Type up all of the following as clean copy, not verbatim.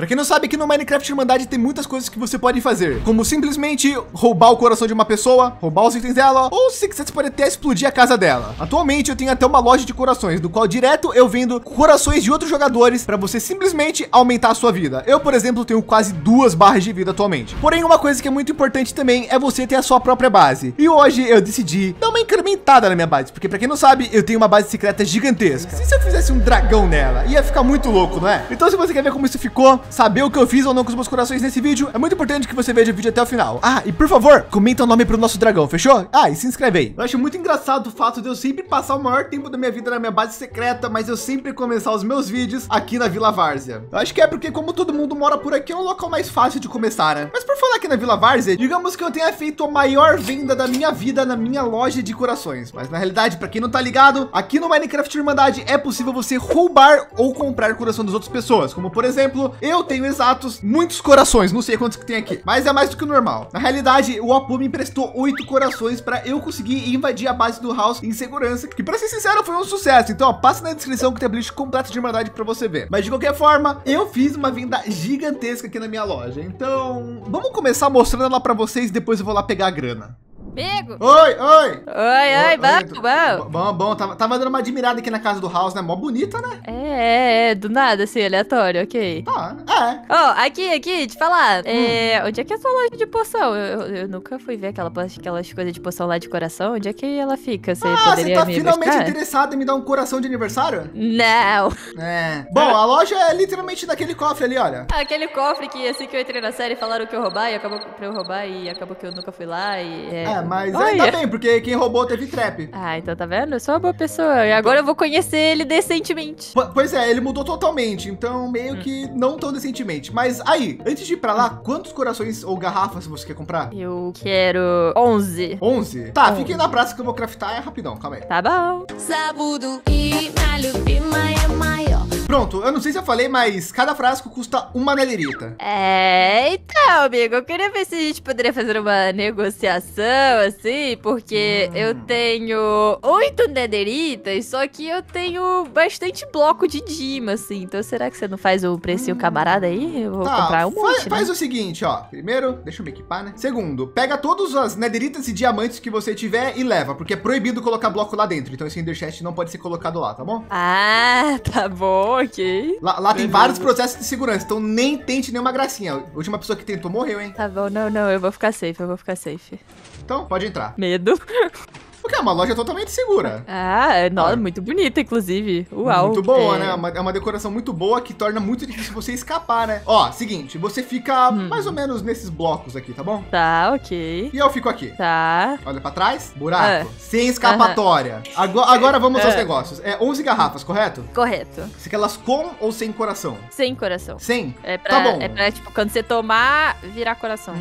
Pra quem não sabe, aqui no Minecraft Irmandade tem muitas coisas que você pode fazer, como simplesmente roubar o coração de uma pessoa, roubar os itens dela, ou se quiser você pode até explodir a casa dela. Atualmente eu tenho até uma loja de corações, do qual direto eu vendo corações de outros jogadores para você simplesmente aumentar a sua vida. Eu, por exemplo, tenho quase 2 barras de vida atualmente. Porém, uma coisa que é muito importante também é você ter a sua própria base. E hoje eu decidi dar uma incrementada na minha base, porque para quem não sabe, eu tenho uma base secreta gigantesca. Se eu fizesse um dragão nela, ia ficar muito louco, não é? Então, se você quer ver como isso ficou, saber o que eu fiz ou não com os meus corações nesse vídeo, é muito importante que você veja o vídeo até o final. Ah, e por favor, comenta o nome pro nosso dragão, fechou? Ah, e se inscreve aí. Eu acho muito engraçado o fato de eu sempre passar o maior tempo da minha vida na minha base secreta, mas eu sempre começar os meus vídeos aqui na Vila Várzea. Eu acho que é porque como todo mundo mora por aqui, é um local mais fácil de começar, né? Mas por falar aqui na Vila Várzea, digamos que eu tenha feito a maior venda da minha vida na minha loja de corações. Mas na realidade, para quem não tá ligado, aqui no Minecraft Irmandade é possível você roubar ou comprar coração das outras pessoas. Como por exemplo, eu tenho exatos muitos corações, não sei quantos que tem aqui, mas é mais do que o normal. Na realidade, o Apu me emprestou 8 corações para eu conseguir invadir a base do House em segurança, que para ser sincero foi um sucesso. Então, ó, passa na descrição que tem a playlist completa de Irmandade para você ver. Mas de qualquer forma, eu fiz uma venda gigantesca aqui na minha loja. Então, vamos começar mostrando ela para vocês, depois eu vou lá pegar a grana. Amigo! Oi! Bom, tava dando uma admirada aqui na casa do House, né? Mó bonita, né? Do nada, assim, aleatório, ok. Tá, Aqui, te falar, onde é que é a sua loja de poção? Eu nunca fui ver aquelas coisas de poção lá de coração, onde é que ela fica? Você poderia você tá me finalmente buscar? interessado em me dar um coração de aniversário? Não! Bom, a loja é literalmente naquele cofre ali, olha. Aquele cofre que assim que eu entrei na série falaram que eu roubar e acabou pra eu roubar e acabou que eu nunca fui lá e... Mas ainda bem, porque quem roubou teve trap. Ah, então tá vendo? Eu sou uma boa pessoa. E agora eu vou conhecer ele decentemente. Pois é, ele mudou totalmente, então meio que não tão decentemente. Mas aí, antes de ir pra lá, quantos corações ou garrafas você quer comprar? Eu quero 11. 11? Tá, fiquem na praça que eu vou craftar, é rapidão, calma aí. Tá bom. Pronto, eu não sei se eu falei, mas cada frasco custa uma nederita. Então, amigo, eu queria ver se a gente poderia fazer uma negociação, assim, porque eu tenho 8 nederitas, só que eu tenho bastante bloco de Dima, assim. Então, será que você não faz o precinho camarada aí? Eu vou comprar um monte, faz o seguinte, ó. Primeiro, deixa eu me equipar, né? Segundo, pega todas as nederitas e diamantes que você tiver e leva, porque é proibido colocar bloco lá dentro. Então, esse Ender Chest não pode ser colocado lá, tá bom? Ah, tá bom, ok. Lá tem vários processos de segurança, então nem tente nenhuma gracinha. A última pessoa que tentou morreu, hein? Tá bom, não, eu vou ficar safe, Então, pode entrar. Medo. Porque é uma loja totalmente segura. Muito bonita, inclusive. Uau. Muito boa, né? É uma decoração muito boa que torna muito difícil você escapar, né? Ó, seguinte, você fica mais ou menos nesses blocos aqui, tá bom? Tá, ok. E eu fico aqui. Tá. Olha pra trás, buraco, sem escapatória. Agora vamos aos negócios. 11 garrafas, correto? Correto. Você quer elas com ou sem coração? Sem coração. Sem? Tá bom. É pra, tipo, quando você tomar, virar coração.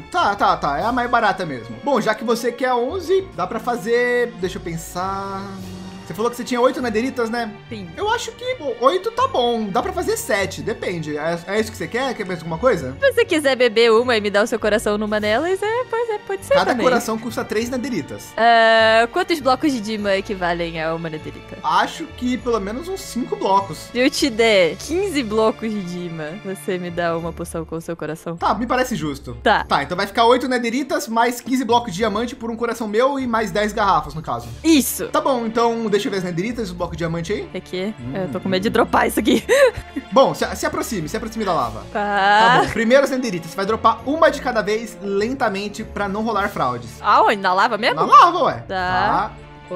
Tá. É a mais barata mesmo. Bom, já que você quer 11, dá pra fazer... Deixa eu pensar... Você falou que você tinha 8 nederitas, né? Sim. Eu acho que 8 tá bom. Dá pra fazer 7, depende. É isso que você quer? Quer mais alguma coisa? Se você quiser beber uma e me dar o seu coração numa delas, pode ser Cada também. coração custa 3 nederitas. Quantos blocos de Dima equivalem a uma nederita? Acho que pelo menos uns 5 blocos. Se eu te der 15 blocos de Dima, você me dá uma poção com o seu coração? Tá, me parece justo. Tá, então vai ficar 8 nederitas, mais 15 blocos de diamante por um coração meu e mais 10 garrafas, no caso. Isso! Tá bom, então deixa eu ver as nederitas e o bloco de diamante aí. Aqui, eu tô com medo de dropar isso aqui. Bom, se aproxime da lava. Tá. Tá bom, primeiro as nederitas, você vai dropar uma de cada vez, lentamente, pra não rolar fraudes. Aonde? Na lava mesmo? Na lava, ué. Tá.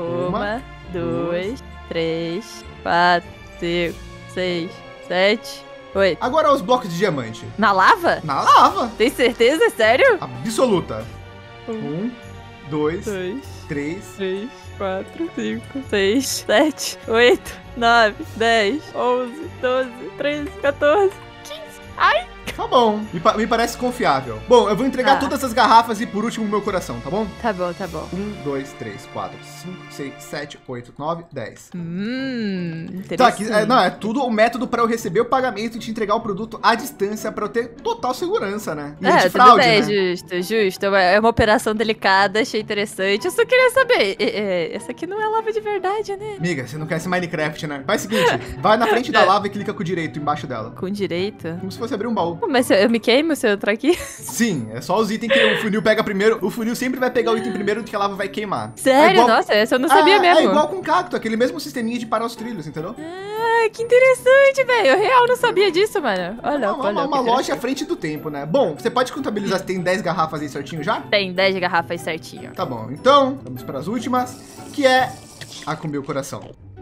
1, 2, 3, 4, 5, 6, 7, 8. Agora os blocos de diamante. Na lava? Na lava. Tem certeza? Sério? Absoluta. 1, 2, 3, 4, 5, 6, 7, 8, 9, 10, 11, 12, 13, 14, 15. Ai! Tá bom. Me parece confiável. Bom, eu vou entregar todas as garrafas e por último o meu coração, tá bom? Tá bom, tá bom. 1, 2, 3, 4, 5, 6, 7, 8, 9, 10. Interessante. Tá, aqui, não, é tudo o método para eu receber o pagamento e te entregar o produto à distância para eu ter total segurança, né? E de fraude, tudo bem, né? Justo. É uma operação delicada, achei interessante. Eu só queria saber, essa aqui não é lava de verdade, né? Amiga, você não quer esse Minecraft, né? Faz o seguinte, vai na frente da lava e clica com o direito embaixo dela. Com direito? Como se fosse abrir um baú. Mas eu me queimo se eu entrar aqui? Sim, é só os itens que o funil pega primeiro. O funil sempre vai pegar o item primeiro que a lava vai queimar. Sério? Nossa, essa eu não sabia mesmo. É igual com o cacto, aquele mesmo sisteminha de parar os trilhos, entendeu? Ah, que interessante, velho. Eu real não sabia disso, mano. Olha, uma loja à frente do tempo, né? Bom, você pode contabilizar se tem 10 garrafas aí certinho já? Tem 10 garrafas certinho. Tá bom, então, vamos para as últimas, que é a com meu coração.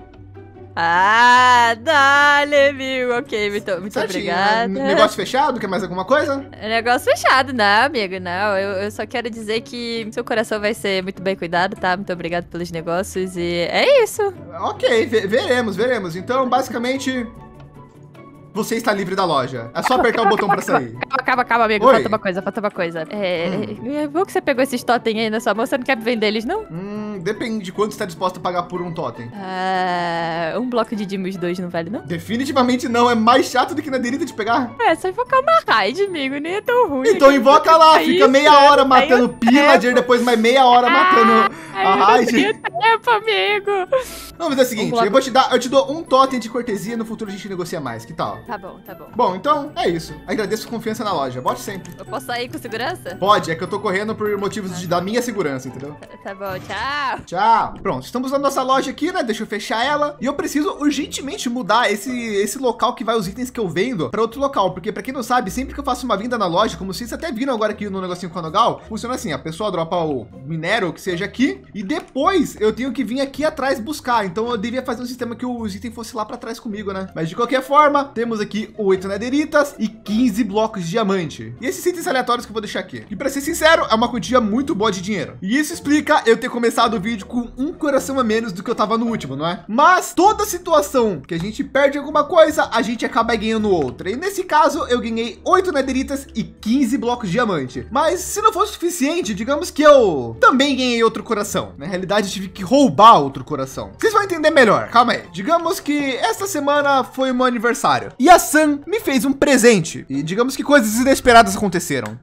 Ah, dale, amigo. Ok, muito obrigada. Negócio fechado? Quer mais alguma coisa? Negócio fechado, não, amigo, não. Eu só quero dizer que seu coração vai ser muito bem cuidado, tá? Muito obrigado pelos negócios e é isso. Ok, veremos. Então, basicamente, você está livre da loja. É só apertar o botão pra sair. Calma, amigo. Oi. Falta uma coisa. É bom que você pegou esses totem aí na sua mão, você não quer vender eles, não? Depende de quanto você está disposto a pagar por um totem. Um bloco de Dimos 2 não vale, não? Definitivamente não, é mais chato do que na derita de pegar. Só invocar uma raid, amigo, nem é tão ruim. Então invoca lá, fica meia hora matando pillager, depois mais meia hora matando a raid. Tempo, amigo. Vamos fazer o seguinte, eu te dou um totem de cortesia, no futuro a gente negocia mais, que tal? Tá bom. Bom, então é isso. Agradeço a confiança na loja, volte sempre. Eu posso sair com segurança? Pode, é que eu tô correndo por motivos da minha segurança, entendeu? Tá bom, tchau. Tchau. Pronto, estamos na nossa loja aqui, né? Deixa eu fechar ela. E eu preciso urgentemente mudar esse local que vai os itens que eu vendo para outro local. Porque pra quem não sabe, sempre que eu faço uma venda na loja, como vocês até viram agora aqui no negocinho com a Nogal, funciona assim, a pessoa dropa o minério, que seja aqui, e depois eu tenho que vir aqui atrás buscar. Então eu devia fazer um sistema que os itens fossem lá para trás comigo, né? Mas de qualquer forma, temos aqui 8 nederitas e 15 blocos de diamante. E esses itens aleatórios que eu vou deixar aqui. E para ser sincero, é uma quantia muito boa de dinheiro. E isso explica eu ter começado o vídeo com um coração a menos do que eu tava no último, não é? Mas toda situação que a gente perde alguma coisa, a gente acaba ganhando outra. E nesse caso, eu ganhei 8 nederitas e 15 blocos de diamante. Mas se não fosse suficiente, digamos que eu também ganhei outro coração. Na realidade, eu tive que roubar outro coração. Vocês vão entender melhor. Calma aí. Digamos que esta semana foi o meu aniversário. E a Sam me fez um presente. E digamos que coisas inesperadas aconteceram.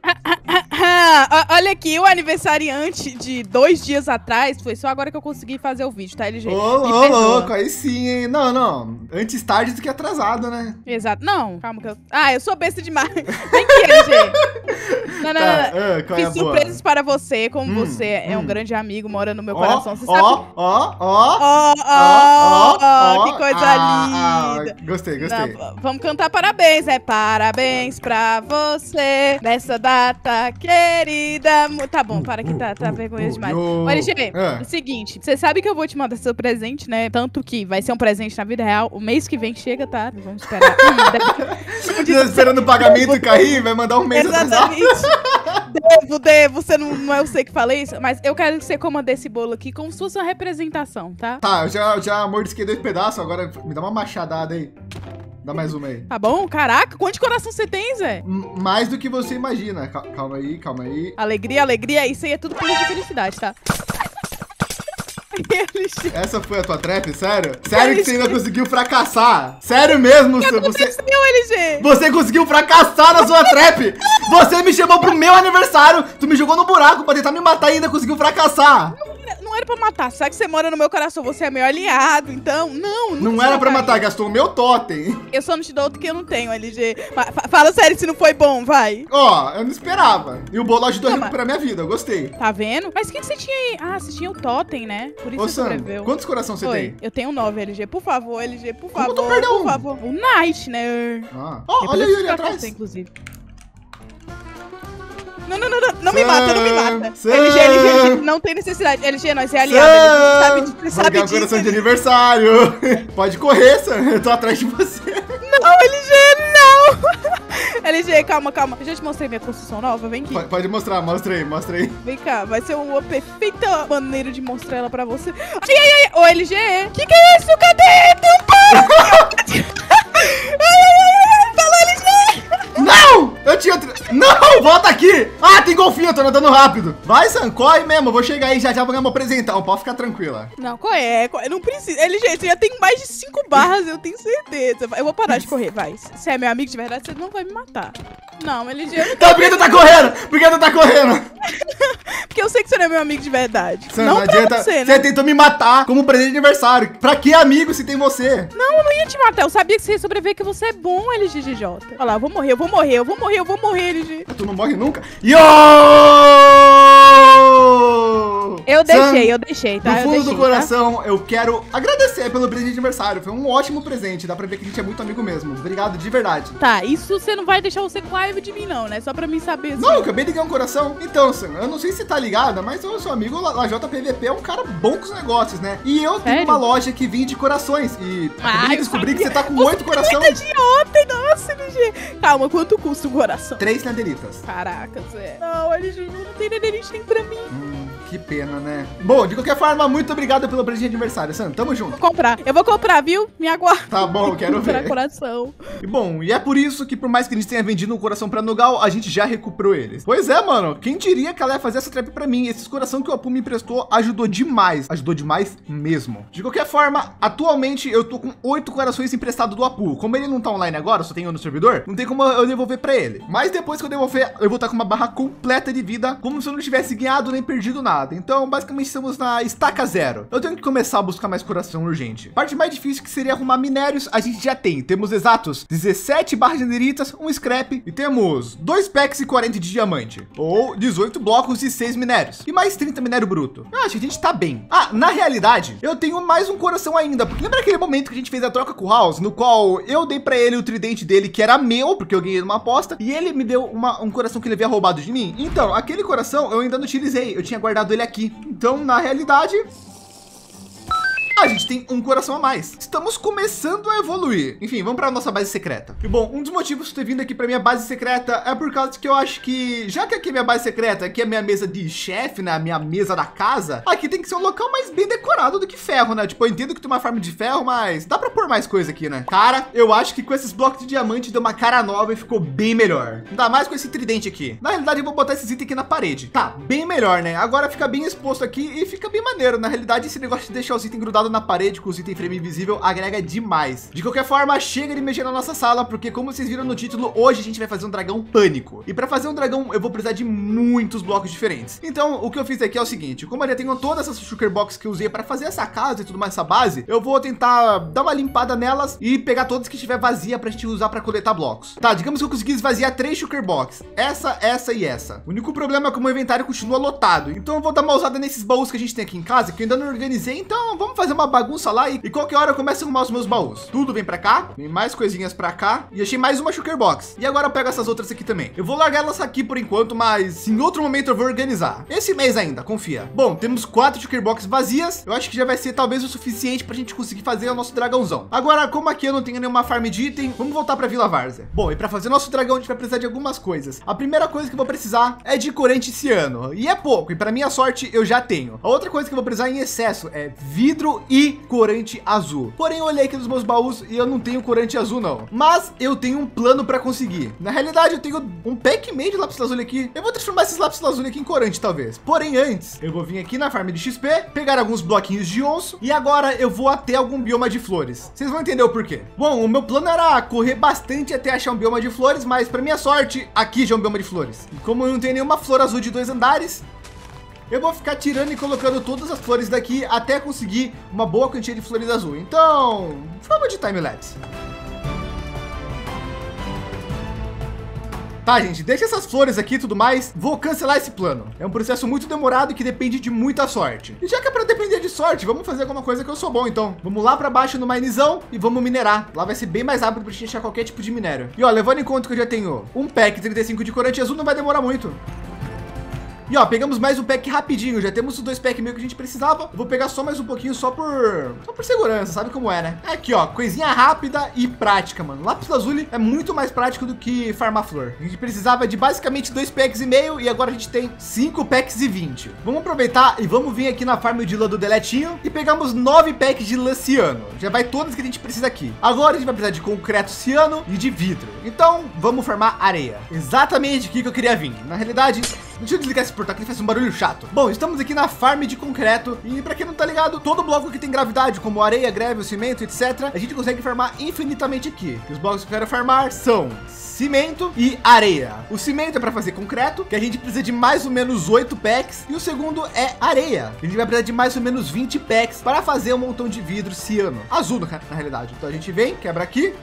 Olha aqui, o aniversariante de 2 dias atrás, foi só agora que eu consegui fazer o vídeo, tá, LG? Ô, louco, aí sim, hein? Não. Antes tarde do que atrasado, né? Exato. Não, calma que eu... eu sou besta demais. Vem aqui, LG. Não. Fiz surpresas para você, como você é um grande amigo, mora no meu coração, você sabe? Que coisa linda. Gostei. Não, vamos cantar parabéns, parabéns pra você, nessa data querida. Tá bom, para que tá vergonha demais. LG, o seguinte, você sabe que eu vou te mandar seu presente, né? Tanto que vai ser um presente na vida real. O mês que vem chega, tá? Vamos esperar. Esperando o pagamento cair, vai mandar um mês atrasado. Devo, você não é você que falei isso, mas eu quero que você coma desse bolo aqui como se fosse uma representação, tá? Tá, eu já mordisquei 2 pedaços, agora me dá uma machadada aí. Dá mais uma aí. Tá bom? Caraca, quanto de coração você tem, Zé? Mais do que você imagina. Calma aí. Alegria. Isso aí é tudo pelo de felicidade, tá? Essa foi a tua trap? Sério? Sério que você ainda conseguiu fracassar? Sério mesmo? Você conseguiu fracassar na sua trap? Você me chamou pro meu aniversário, tu me jogou no buraco pra tentar me matar e ainda conseguiu fracassar. Não era pra matar, sabe que você mora no meu coração, você é meu aliado, então, não era pra matar, gastou o meu totem. Eu só não te dou outro que eu não tenho, LG. Fala sério se não foi bom, vai. Eu não esperava. E o bolo ajudou a recuperar minha vida, eu gostei. Tá vendo? Mas o que você tinha aí? Você tinha o totem, né? Por isso você sobreviveu. Quantos corações você tem? Eu tenho 9, LG. Por favor, LG, por favor. Como tu perdeu por favor. O Knight, né? Olha ele atrás. Inclusive. Não me mata. LG, não tem necessidade. LG, nós é aliado. Você sabe disso. Coração de aniversário. Pode correr, Sam. Eu tô atrás de você. Não, LG, não. LG, calma. Eu já te mostrei minha construção nova, vem aqui. Pode mostrar, mostra aí. Vem cá, vai ser uma perfeita maneira de mostrar ela pra você. Ai. Ô, LG, que é isso? Cadê? Fala, LG. Não! Eu tinha... Não, volta aqui. Ah, tem golfinho, eu tô nadando rápido. Vai, Sam, corre mesmo. Eu vou chegar aí, já vou ganhar meu presentão. Pode ficar tranquila. Não, qual é? Não precisa. LG, você já tem mais de 5 barras, eu tenho certeza. Eu vou parar de correr, vai. Se é meu amigo de verdade, você não vai me matar. Não, LG... Tá, por que tu tá correndo? Por que tu tá correndo? Porque eu sei que você não é meu amigo de verdade. Sam, não pra adianta. você, né? Você tentou me matar como presente de aniversário. Pra que amigo se tem você? Não, eu não ia te matar. Eu sabia que você ia sobreviver, que você é bom, LGGJ. Olha lá, eu vou morrer, LG. Tu não morre nunca? Yo! Eu deixei, tá? No fundo do coração, tá? Eu quero agradecer pelo presente de aniversário. Foi um ótimo presente. Dá pra ver que a gente é muito amigo mesmo. Obrigado de verdade. Tá, isso você não vai deixar você com raiva de mim, não, né? Só pra mim saber. Assim. Não, eu acabei de ganhar um coração. Então, Sam, eu não sei se tá ligada, mas o seu amigo Lajota PVP é um cara bom com os negócios, né? E eu tenho uma loja que vende corações. E acabei de descobrir que você tá com 8 corações. Idiota, nossa, LG. Calma, quanto custa o coração? 3 nederitas. Caraca, Zé. Não, LG, não tem nederite nem pra mim. Que pena, né? Bom, de qualquer forma, muito obrigado pelo presente de aniversário, Sam. Tamo junto. Eu vou comprar, viu? Me aguarda. Tá bom, quero ver. Coração. E bom, e é por isso que por mais que a gente tenha vendido um coração pra Nugal, a gente já recuperou eles. Pois é, mano. Quem diria que ela ia fazer essa trap pra mim? Esses coração que o Apu me emprestou ajudou demais. Ajudou demais mesmo. De qualquer forma, atualmente eu tô com 8 corações emprestados do Apu. Como ele não tá online agora, só tem um no servidor, não tem como eu devolver pra ele. Mas depois que eu devolver, eu vou estar com uma barra completa de vida, como se eu não tivesse ganhado nem perdido nada. Então, basicamente, estamos na estaca 0. Eu tenho que começar a buscar mais coração urgente. A parte mais difícil que seria arrumar minérios, a gente já tem. Temos exatos 17 barras de nederitas, um scrap e temos 2 packs e 40 de diamante. Ou 18 blocos e 6 minérios. E mais 30 minério bruto. Acho que a gente tá bem. Ah, na realidade, eu tenho mais um coração ainda. Porque lembra aquele momento que a gente fez a troca com o House, no qual eu dei pra ele o tridente dele, que era meu, porque eu ganhei numa aposta, e ele me deu um coração que ele havia roubado de mim? Então, aquele coração eu ainda não utilizei. Eu tinha guardado ele aqui. Então, na realidade, a gente tem um coração a mais. Estamos começando a evoluir. Enfim, vamos para a nossa base secreta. E bom, um dos motivos de ter vindo aqui para minha base secreta é por causa que eu acho que, já que aqui é minha base secreta, aqui é minha mesa de chefe, né? A minha mesa da casa, aqui tem que ser um local mais bem decorado do que ferro, né? Tipo, eu entendo que tem uma farm de ferro, mas dá para pôr mais coisa aqui, né? Cara, eu acho que com esses blocos de diamante deu uma cara nova e ficou bem melhor. Ainda mais com esse tridente aqui. Na realidade, eu vou botar esses itens aqui na parede. Tá, bem melhor, né? Agora fica bem exposto aqui e fica bem maneiro. Na realidade, esse negócio de deixar os itens grudados na parede com os itens frame invisível agrega demais. De qualquer forma, chega de mexer na nossa sala, porque como vocês viram no título, hoje a gente vai fazer um dragão pânico. E para fazer um dragão, eu vou precisar de muitos blocos diferentes. Então, o que eu fiz aqui é o seguinte, como eu já tenho todas essas sugar box que eu usei para fazer essa casa e tudo mais, essa base, eu vou tentar dar uma limpada nelas e pegar todas que estiver vazia pra gente usar para coletar blocos. Tá, digamos que eu consegui esvaziar 3 sugar box. Essa e essa. O único problema é que o meu inventário continua lotado. Então eu vou dar uma usada nesses baús que a gente tem aqui em casa, que eu ainda não organizei. Então vamos fazer uma bagunça lá e qualquer hora eu começo a arrumar os meus baús. Tudo vem pra cá, vem mais coisinhas pra cá. E achei mais uma sugar box. E agora eu pego essas outras aqui também. Eu vou largar elas aqui por enquanto, mas em outro momento eu vou organizar. Esse mês ainda, confia. Bom, temos 4 sugar box vazias. Eu acho que já vai ser talvez o suficiente pra gente conseguir fazer o nosso dragãozão. Agora, como aqui eu não tenho nenhuma farm de item, vamos voltar pra Vila Várzea. Bom, e pra fazer nosso dragão a gente vai precisar de algumas coisas. A primeira coisa que eu vou precisar é de corante ciano. E é pouco, e pra minha sorte eu já tenho. A outra coisa que eu vou precisar em excesso é vidro e corante azul. Porém, eu olhei aqui nos meus baús e eu não tenho corante azul não. Mas eu tenho um plano para conseguir. Na realidade, eu tenho um pack meio de lápis lazuli aqui. Eu vou transformar esses lápis lazuli aqui em corante, talvez. Porém, antes, eu vou vir aqui na farm de XP, pegar alguns bloquinhos de onço e agora eu vou até algum bioma de flores. Vocês vão entender o porquê. Bom, o meu plano era correr bastante até achar um bioma de flores, mas para minha sorte, aqui já é um bioma de flores. E como eu não tenho nenhuma flor azul de 2 andares, eu vou ficar tirando e colocando todas as flores daqui até conseguir uma boa quantia de flores azul. Então, vamos de time-lapse. Tá, gente, deixa essas flores aqui e tudo mais. Vou cancelar esse plano. É um processo muito demorado que depende de muita sorte. E já que é para depender de sorte, vamos fazer alguma coisa que eu sou bom, então. Vamos lá para baixo no minezão e vamos minerar. Lá vai ser bem mais rápido para gente achar qualquer tipo de minério. E ó, levando em conta que eu já tenho um pack 35 de corante azul, não vai demorar muito. E ó, pegamos mais um pack rapidinho. Já temos os 2 packs meio que a gente precisava. Eu vou pegar só mais um pouquinho só por segurança, sabe como é, né? Aqui, ó, coisinha rápida e prática, mano. Lápis lazuli é muito mais prático do que farmar flor. A gente precisava de basicamente 2 packs e meio e agora a gente tem 5 packs e 20. Vamos aproveitar e vamos vir aqui na farm de lã do Deletinho e pegamos 9 packs de lã ciano. Já vai todas que a gente precisa aqui. Agora a gente vai precisar de concreto ciano e de vidro. Então vamos farmar areia. Exatamente aqui que eu queria vir. Na realidade, deixa eu desligar esse portal que ele faz um barulho chato. Bom, estamos aqui na farm de concreto e para quem não tá ligado, todo bloco que tem gravidade, como areia, greve, cimento, etc, a gente consegue farmar infinitamente aqui. Os blocos que eu quero farmar são cimento e areia. O cimento é para fazer concreto, que a gente precisa de mais ou menos 8 packs, e o segundo é areia, que a gente vai precisar de mais ou menos 20 packs para fazer um montão de vidro ciano, azul na realidade. Então a gente vem, quebra aqui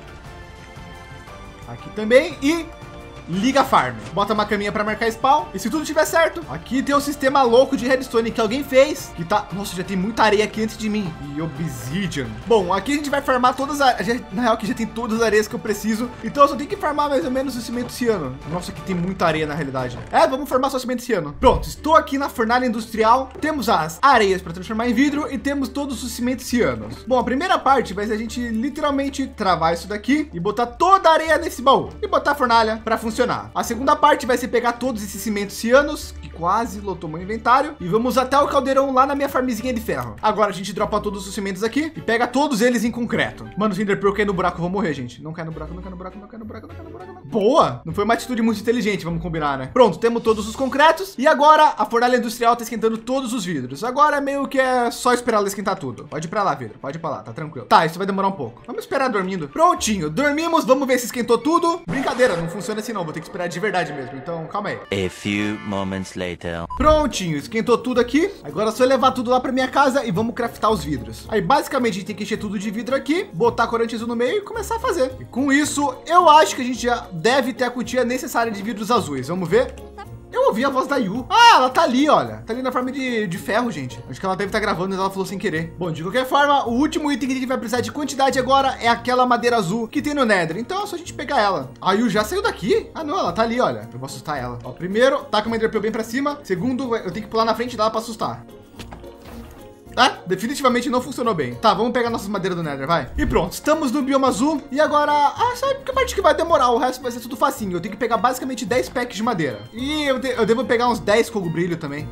também e liga a farm, bota uma caminha para marcar spawn e se tudo tiver certo, aqui tem um sistema louco de redstone que alguém fez, que tá, nossa, já tem muita areia aqui antes de mim e obsidian. Bom, aqui a gente vai farmar todas as, na real que já tem todas as areias que eu preciso, então eu só tenho que farmar mais ou menos o cimento ciano. Nossa, aqui tem muita areia na realidade. Vamos farmar só cimento ciano. Pronto, estou aqui na fornalha industrial, temos as areias para transformar em vidro e temos todos os cimentos cianos. Bom, a primeira parte vai ser a gente literalmente travar isso daqui e botar toda a areia nesse baú e botar a fornalha para funcionar. A segunda parte vai ser pegar todos esses cimentos cianos, que quase lotou meu inventário, e vamos até o caldeirão lá na minha farmzinha de ferro. Agora a gente dropa todos os cimentos aqui e pega todos eles em concreto. Mano, se Enderpearl cair no buraco, eu vou morrer, gente. Não cai no buraco, não cai no buraco, não cai no buraco, não cai no buraco. Não. Boa! Não foi uma atitude muito inteligente, vamos combinar, né? Pronto, temos todos os concretos e agora a fornalha industrial tá esquentando todos os vidros. Agora meio que é só esperar ela esquentar tudo. Pode ir pra lá, vidro, pode ir pra lá, tá tranquilo. Tá, isso vai demorar um pouco. Vamos esperar dormindo. Prontinho, dormimos, vamos ver se esquentou tudo. Brincadeira, não funciona assim não, vou ter que esperar de verdade mesmo, então calma aí. A few moments later. Prontinho, esquentou tudo aqui. Agora é só levar tudo lá pra minha casa e vamos craftar os vidros. Aí basicamente a gente tem que encher tudo de vidro aqui, botar corante azul no meio e começar a fazer. E com isso, eu acho que a gente já deve ter a quantia necessária de vidros azuis. Vamos ver. Eu ouvi a voz da Yu. Ah, ela tá ali, olha. Tá ali na forma de ferro, gente. Acho que ela deve estar gravando, mas ela falou sem querer. Bom, de qualquer forma, o último item que a gente vai precisar de quantidade agora é aquela madeira azul que tem no Nether. Então é só a gente pegar ela. A Yu já saiu daqui? Ah, não, ela tá ali, olha. Eu vou assustar ela. Ó, primeiro, taca uma Enderpearl bem pra cima. Segundo, eu tenho que pular na frente dela pra assustar. Definitivamente não funcionou bem. Tá, vamos pegar nossas madeiras do Nether, vai. E pronto, estamos no bioma azul. E agora, sabe que parte que vai demorar? O resto vai ser tudo facinho. Eu tenho que pegar basicamente 10 packs de madeira. E eu devo pegar uns 10 cogobrilho também.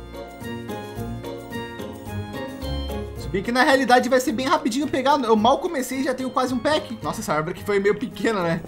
Se bem que na realidade vai ser bem rapidinho pegar. Eu mal comecei e já tenho quase um pack. Nossa, essa árvore aqui foi meio pequena, né?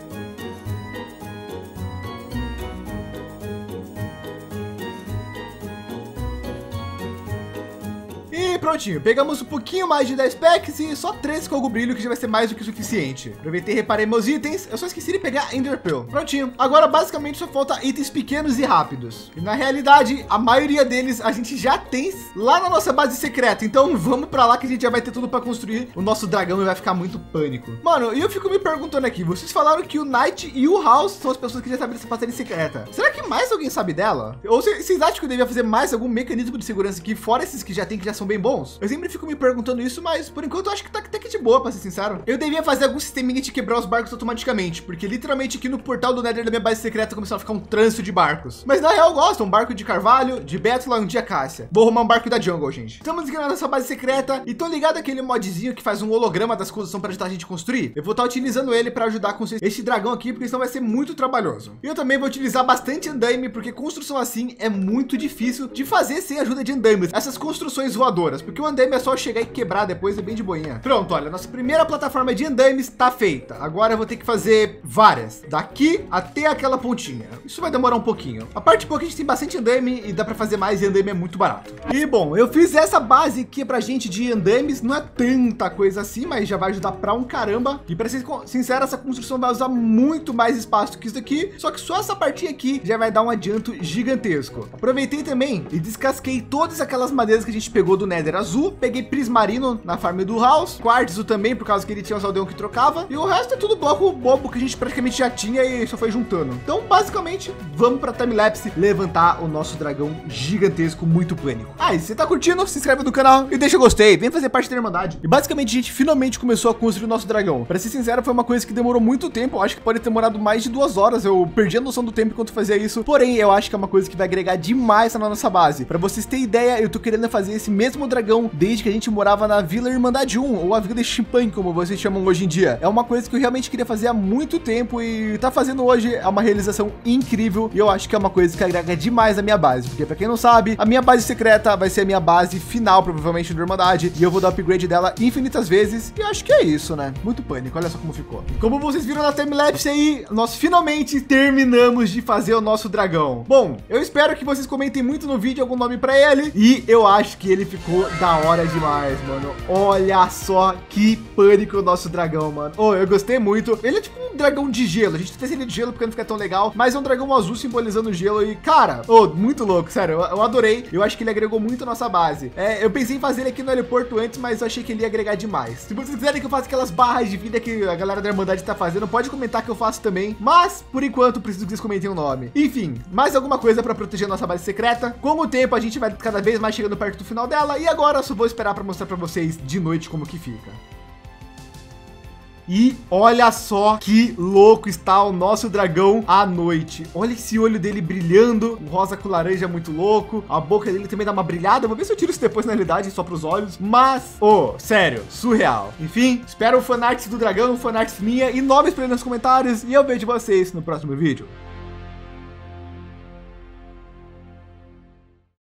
E prontinho, pegamos um pouquinho mais de 10 packs e só 13 cogobrilho, que já vai ser mais do que o suficiente. Aproveitei e reparei meus itens, eu só esqueci de pegar Enderpearl. Prontinho, agora basicamente só falta itens pequenos e rápidos. E na realidade, a maioria deles a gente já tem lá na nossa base secreta. Então vamos pra lá que a gente já vai ter tudo pra construir o nosso dragão e vai ficar muito pânico. Mano, e eu fico me perguntando aqui, vocês falaram que o Knight e o House são as pessoas que já sabem dessa passagem secreta. Será que mais alguém sabe dela? Ou vocês acham que eu devia fazer mais algum mecanismo de segurança aqui, fora esses que já são bem bons? Eu sempre fico me perguntando isso, mas por enquanto eu acho que tá até que de boa, pra ser sincero. Eu devia fazer algum sisteminha de quebrar os barcos automaticamente, porque literalmente aqui no portal do Nether da minha base secreta começou a ficar um trânsito de barcos. Mas na real eu gosto, um barco de carvalho, de bétula, um de acácia. Vou arrumar um barco da jungle, gente. Estamos aqui na nossa base secreta e tô ligado aquele modzinho que faz um holograma das construções para ajudar a gente a construir. Eu vou estar utilizando ele para ajudar a construir esse dragão aqui, porque senão vai ser muito trabalhoso. E eu também vou utilizar bastante andaime, porque construção assim é muito difícil de fazer sem a ajuda de andaimes. Essas construções voadoras, porque o andaime é só chegar e quebrar depois, é bem de boinha. Pronto, olha, nossa primeira plataforma de andaimes está feita. Agora eu vou ter que fazer várias, daqui até aquela pontinha. Isso vai demorar um pouquinho. A parte boa é que a gente tem bastante andaime e dá para fazer mais, e andaime é muito barato. E bom, eu fiz essa base aqui pra gente de andaimes, não é tanta coisa assim, mas já vai ajudar pra um caramba. E para ser sincero, essa construção vai usar muito mais espaço que isso daqui, só que só essa partinha aqui já vai dar um adianto gigantesco. Aproveitei também e descasquei todas aquelas madeiras que a gente pegou do Nether Nether azul, peguei prismarino na farm do House, quartzo também, por causa que ele tinha os aldeões que trocava, e o resto é tudo bloco bobo que a gente praticamente já tinha e só foi juntando. Então, basicamente, vamos pra timelapse levantar o nosso dragão gigantesco, muito pânico. Ah, e se você tá curtindo, se inscreve no canal e deixa o gostei, vem fazer parte da Irmandade. E basicamente a gente finalmente começou a construir o nosso dragão. Para ser sincero, foi uma coisa que demorou muito tempo, eu acho que pode ter demorado mais de 2 horas, eu perdi a noção do tempo enquanto fazia isso, porém eu acho que é uma coisa que vai agregar demais na nossa base. Para vocês terem ideia, eu tô querendo fazer esse mesmo dragão desde que a gente morava na Vila Irmandade 1, ou a Vila Steampunk, como vocês chamam hoje em dia. É uma coisa que eu realmente queria fazer há muito tempo e tá fazendo hoje é uma realização incrível, e eu acho que é uma coisa que agrega demais na minha base, porque para quem não sabe, a minha base secreta vai ser a minha base final, provavelmente, do Irmandade, e eu vou dar upgrade dela infinitas vezes, e acho que é isso, né? Muito pânico, olha só como ficou. E como vocês viram na timelapse aí, nós finalmente terminamos de fazer o nosso dragão. Bom, eu espero que vocês comentem muito no vídeo algum nome para ele, e eu acho que ele ficou da hora demais, mano. Olha só que pânico o nosso dragão, mano. Oh, eu gostei muito. Ele é tipo um dragão de gelo, a gente fez ele de gelo porque não fica tão legal, mas é um dragão azul simbolizando o gelo e, cara, muito louco, sério, eu adorei. Eu acho que ele agregou muito a nossa base. Eu pensei em fazer ele aqui no heliporto antes, mas eu achei que ele ia agregar demais. Se vocês quiserem que eu faça aquelas barras de vida que a galera da Irmandade tá fazendo, pode comentar que eu faço também, mas por enquanto preciso que vocês comentem o nome. Enfim, mais alguma coisa para proteger a nossa base secreta. Com o tempo a gente vai cada vez mais chegando perto do final dela, e agora eu só vou esperar para mostrar para vocês de noite como que fica. E olha só que louco está o nosso dragão à noite. Olha esse olho dele brilhando, o rosa com laranja é muito louco. A boca dele também dá uma brilhada. Vou ver se eu tiro isso depois na realidade, só para os olhos. Mas, sério, surreal. Enfim, espero fanarts do dragão, fanarts minha e nomes para ele nos comentários. E eu vejo vocês no próximo vídeo.